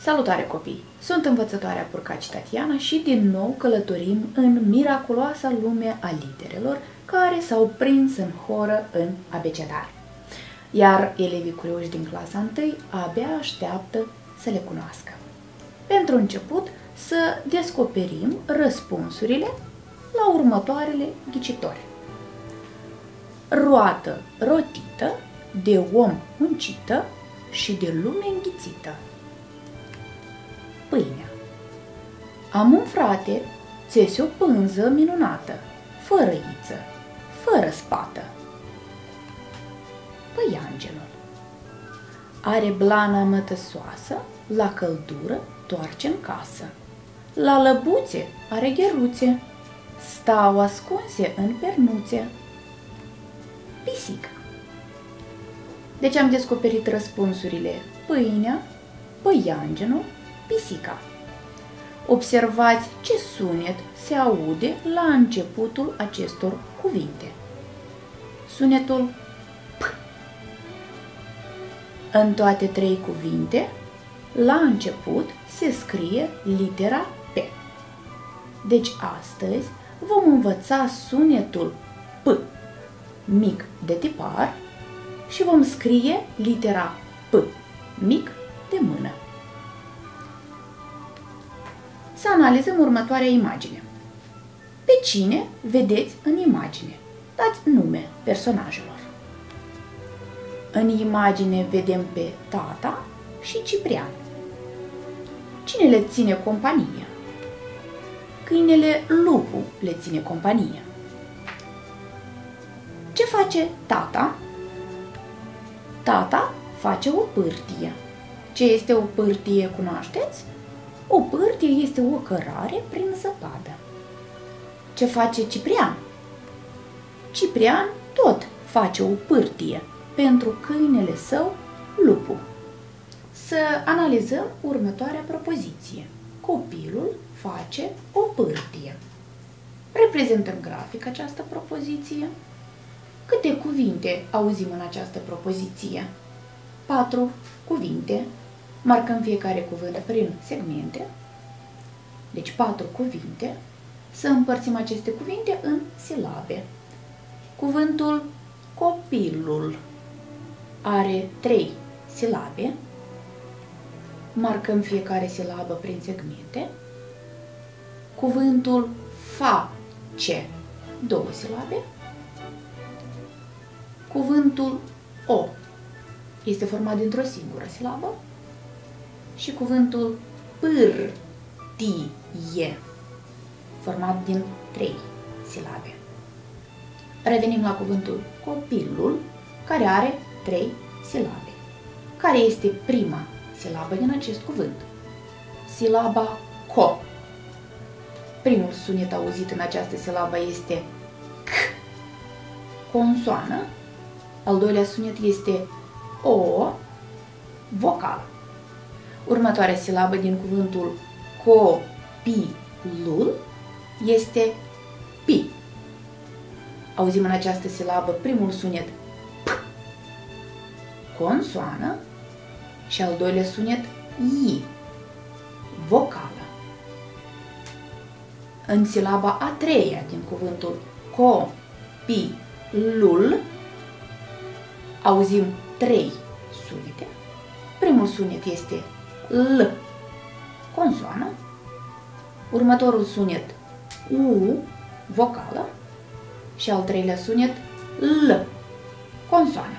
Salutare copii! Sunt învățătoarea Purcaci Tatiana și din nou călătorim în miraculoasa lume a literelor care s-au prins în horă în abecedar. Iar elevii curioși din clasa 1 abia așteaptă să le cunoască. Pentru început să descoperim răspunsurile la următoarele ghicitori. Roată rotită, de om muncită și de lume înghițită. Pâinea. Am un frate, țese o pânză minunată, fără iță, fără spată. Păianjenul. Are blana mătăsoasă, la căldură toarce în casă. La lăbuțe are gheruțe, stau ascunse în pernuțe. Pisica. Deci am descoperit răspunsurile pâinea, păianjenul, pisica. Observați ce sunet se aude la începutul acestor cuvinte. Sunetul P. În toate trei cuvinte, la început se scrie litera P. Deci astăzi vom învăța sunetul P mic de tipar și vom scrie litera P mic de mână. Să analizăm următoarea imagine. Pe cine vedeți în imagine? Dați nume personajelor. În imagine vedem pe tata și Ciprian. Cine le ține companie? Câinele Lupu le ține companie. Ce face tata? Tata face o pârtie. Ce este o pârtie, cunoașteți? O pârtie este o cărare prin zăpadă. Ce face Ciprian? Ciprian tot face o pârtie pentru câinele său, Lupu. Să analizăm următoarea propoziție. Copilul face o pârtie. Reprezentăm grafic această propoziție. Câte cuvinte auzim în această propoziție? 4 cuvinte. Marcăm fiecare cuvânt prin segmente. Deci 4 cuvinte. Să împărțim aceste cuvinte în silabe. Cuvântul copilul are 3 silabe. Marcăm fiecare silabă prin segmente. Cuvântul face 2 silabe. Cuvântul o este format dintr-o singură silabă. Și cuvântul pârtie, format din 3 silabe. Revenim la cuvântul copilul, care are 3 silabe. Care este prima silabă din acest cuvânt? Silaba co. Primul sunet auzit în această silabă este c, consoană. Al doilea sunet este o, vocal. Următoarea silabă din cuvântul copilul este pi. Auzim în această silabă primul sunet p, consoană, și al doilea sunet i, vocală. În silaba a treia din cuvântul copilul auzim 3 sunete. Primul sunet este L, consoană. Următorul sunet U, vocală. Și al treilea sunet L, consoană.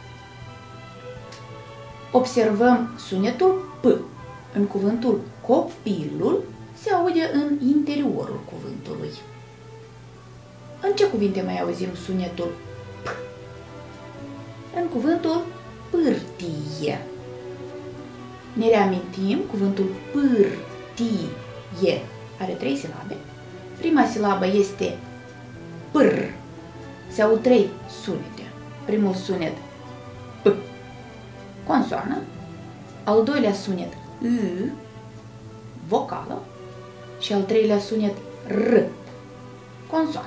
Observăm sunetul P. În cuvântul copilul se aude în interiorul cuvântului. În ce cuvinte mai auzim sunetul P? În cuvântul pârtie. Ne reamintim, cuvântul pârtie are 3 silabe. Prima silabă este pr. Se aud 3 sunete. Primul sunet p, consoană. Al doilea sunet y, vocală. Și al treilea sunet r, consoană.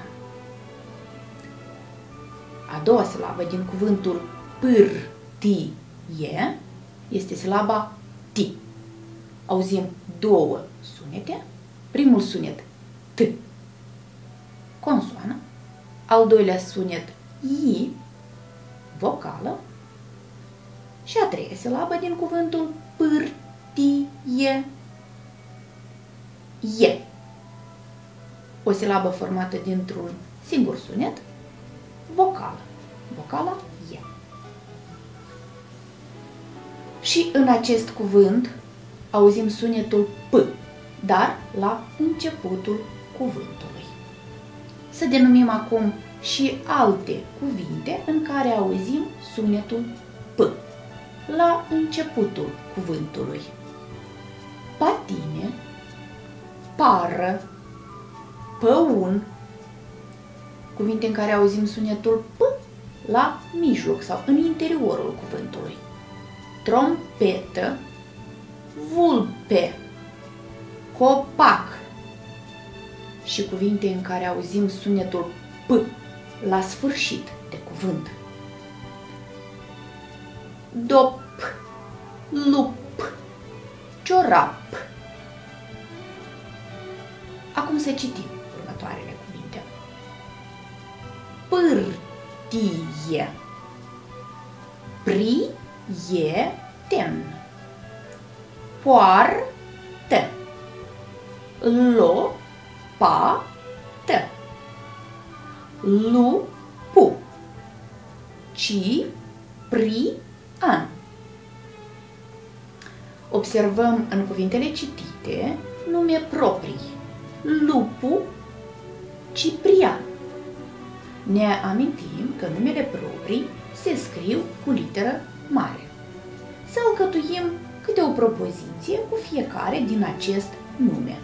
A doua silabă din cuvântul pârtie este silaba ti. auzim două sunete. Primul sunet T, consoană. Al doilea sunet I, vocală. Și a treia silabă din cuvântul pârtie, E. O silabă formată dintr-un singur sunet, vocală. Vocala E. Și în acest cuvânt auzim sunetul P, dar la începutul cuvântului. Să denumim acum și alte cuvinte în care auzim sunetul P la începutul cuvântului. Patine, pară, păun, cuvinte în care auzim sunetul P la mijloc sau în interiorul cuvântului. Trompetă, vulpe, copac și cuvinte în care auzim sunetul P la sfârșit de cuvânt. Dop, lup, ciorap. Acum să citim următoarele cuvinte. Pârtie, prieten, poartă, lopată, lupu, ciprian. Observăm în cuvintele citite nume proprii. Lupu, Ciprian. Ne amintim că numele proprii se scriu cu literă mare. Să alcătuim câte o propoziție cu fiecare din acest nume.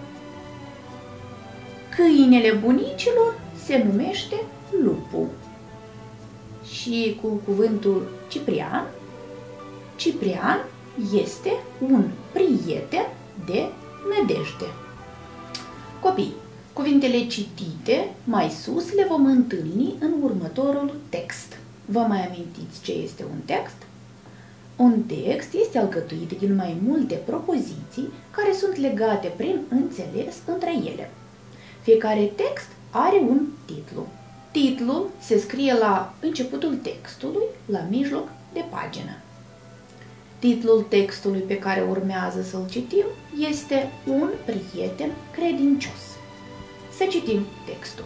Câinele bunicilor se numește lupu. Și cu cuvântul Ciprian, Ciprian este un prieten de nădejde. Copii, cuvintele citite mai sus le vom întâlni în următorul text. Vă mai amintiți ce este un text? Un text este alcătuit din mai multe propoziții care sunt legate prin înțeles între ele. Fiecare text are un titlu. Titlul se scrie la începutul textului, la mijloc de pagină. Titlul textului pe care urmează să-l citim este Un prieten credincios. Să citim textul.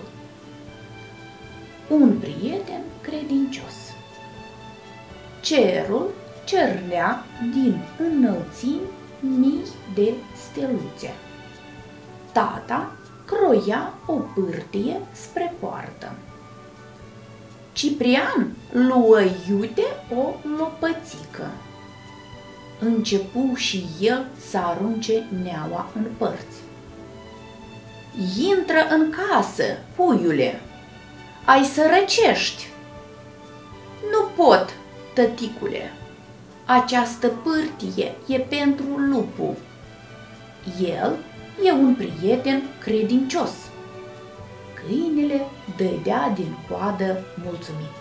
Un prieten credincios. Cerul cerlea din înălțimi mii de steluțe. Tata croia o pârtie spre poartă. Ciprian luă iute o lopățică. Începu și el să arunce neaua în părți. Intră în casă, puiule, ai să răcești. Nu pot, tăticule, această pârtie e pentru lupu. El e un prieten credincios. Câinele dădea din coadă mulțumit.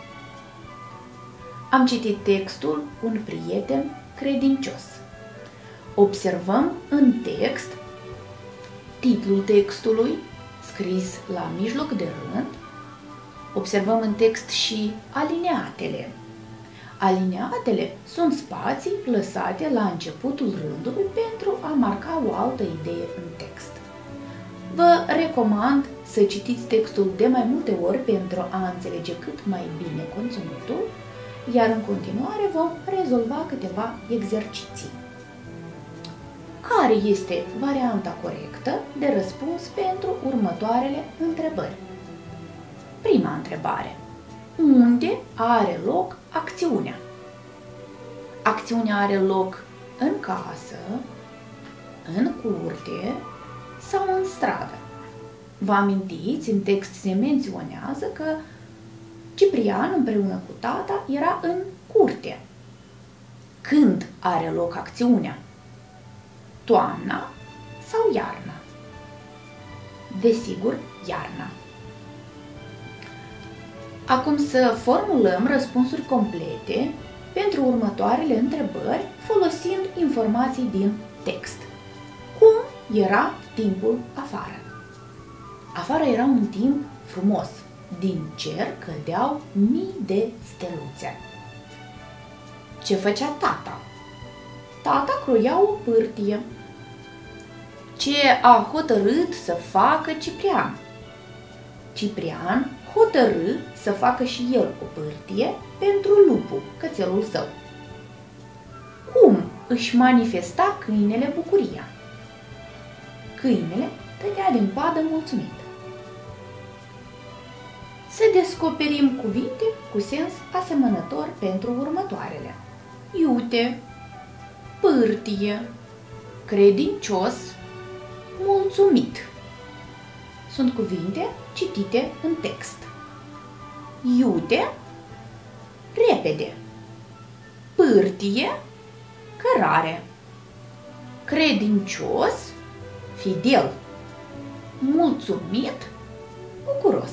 Am citit textul Un prieten credincios. Observăm în text titlul textului scris la mijloc de rând. Observăm în text și alineatele. Alineatele sunt spații lăsate la începutul rândului pentru a marca o altă idee în text. Vă recomand să citiți textul de mai multe ori pentru a înțelege cât mai bine conținutul, iar în continuare vom rezolva câteva exerciții. Care este varianta corectă de răspuns pentru următoarele întrebări? Prima întrebare. Unde are loc acțiunea? Acțiunea are loc în casă, în curte sau în stradă. Vă amintiți, în text se menționează că Ciprian împreună cu tata era în curte. Când are loc acțiunea? Toamna sau iarna? Desigur, iarna. Acum să formulăm răspunsuri complete pentru următoarele întrebări folosind informații din text. era timpul afară. Afară era un timp frumos. Din cer cădeau mii de steluțe. Ce făcea tata? Tata croia o pârtie. Ce a hotărât să facă Ciprian? Ciprian hotărâ să facă și el o pârtie pentru Lupu, cățelul său. Cum își manifesta câinele bucuria? Câinele tătea din coadă mulțumit. Să descoperim cuvinte cu sens asemănător pentru următoarele. Iute, pârtie, credincios, mulțumit. Sunt cuvinte citite în text. Iute, repede. Pârtie, cărare. Credincios, fidel. Mulțumit, bucuros.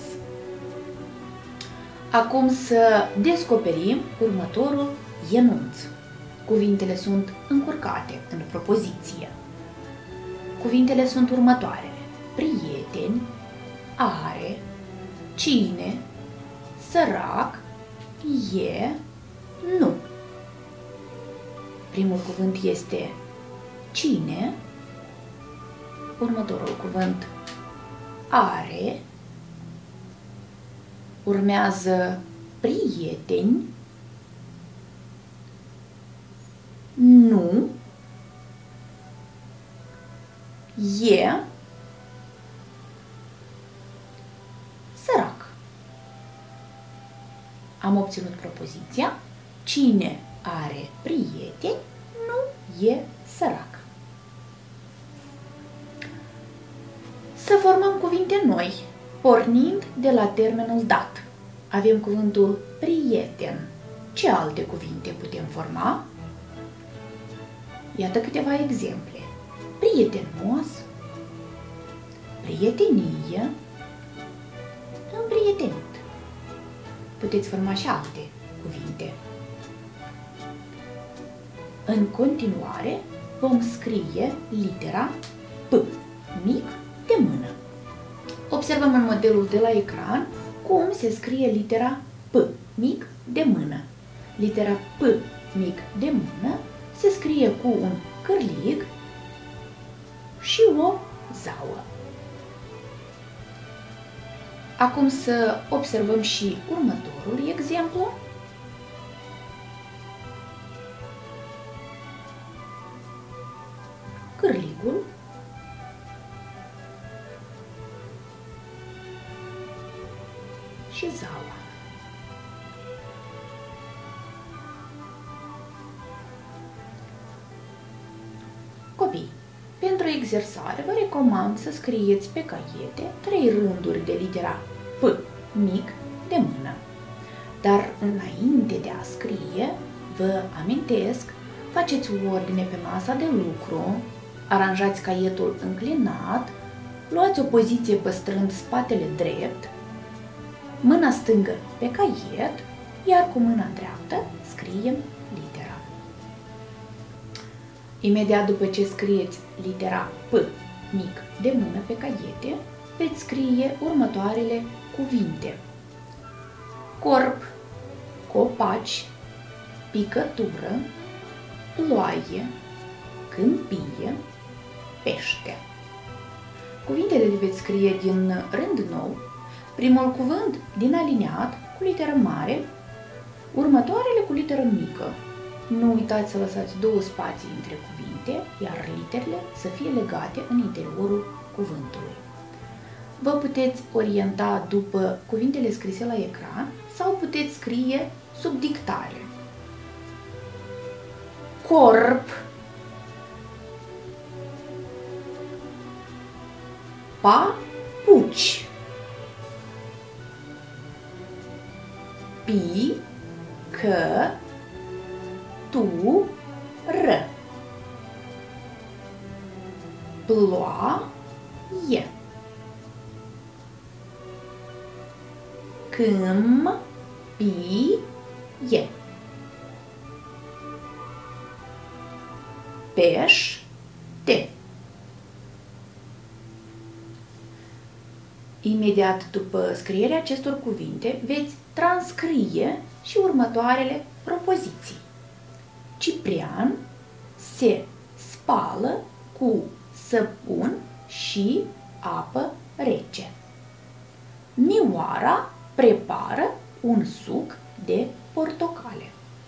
Acum să descoperim următorul enunț. Cuvintele sunt încurcate în propoziție. Cuvintele sunt următoarele. Prieteni, are, cine, sărac, e, nu. Primul cuvânt este cine, următorul cuvânt are, urmează prieteni, nu, e, sărac. Am obținut propoziția cine are prieteni, nu e sărac. Să formăm cuvinte noi, pornind de la termenul dat. Avem cuvântul prieten. Ce alte cuvinte putem forma? Iată câteva exemple. Prietenos, prietenie, împrietenit. Puteți forma și alte cuvinte. În continuare vom scrie litera P, mic, de mână. Observăm în modelul de la ecran cum se scrie litera P, mic, de mână. Litera P, mic, de mână se scrie cu un cârlig și o zauă. Acum să observăm și următorul exemplu. Cârligul și zaua. Copii, pentru exersare vă recomand să scrieți pe caiete 3 rânduri de litera P, mic, de mână. Dar înainte de a scrie, vă amintesc, faceți ordine pe masa de lucru, aranjați caietul înclinat, luați o poziție păstrând spatele drept, mâna stângă pe caiet, iar cu mâna dreaptă scriem litera. Imediat după ce scrieți litera P, mic, de mână pe caiete, veți scrie următoarele cuvinte. Corp, copaci, picătură, ploaie, câmpie, pește. Cuvintele le veți scrie din rând nou, primul cuvânt din alineat cu literă mare, următoarele cu literă mică. Nu uitați să lăsați 2 spații între cuvinte, iar literele să fie legate în interiorul cuvântului. Vă puteți orienta după cuvintele scrise la ecran sau puteți scrie sub dictare. Corp, papuci, picătură, ploaie, câmpie, pește, Imediat după scrierea acestor cuvinte, veți transcrie și următoarele propoziții. Ciprian se spală cu săpun și apă rece. Mioara prepară un suc de portocale.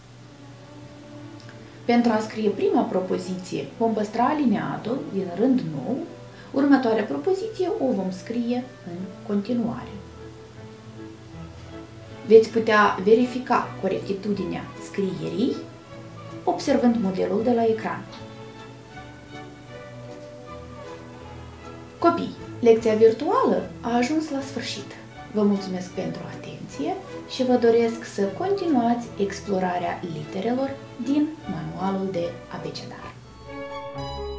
Pentru a scrie prima propoziție, vom păstra alineatul din rând nou. Următoarea propoziție o vom scrie în continuare. Veți putea verifica corectitudinea scrierii observând modelul de la ecran. Copii, lecția virtuală a ajuns la sfârșit. Vă mulțumesc pentru atenție și vă doresc să continuați explorarea literelor din manualul de abecedar.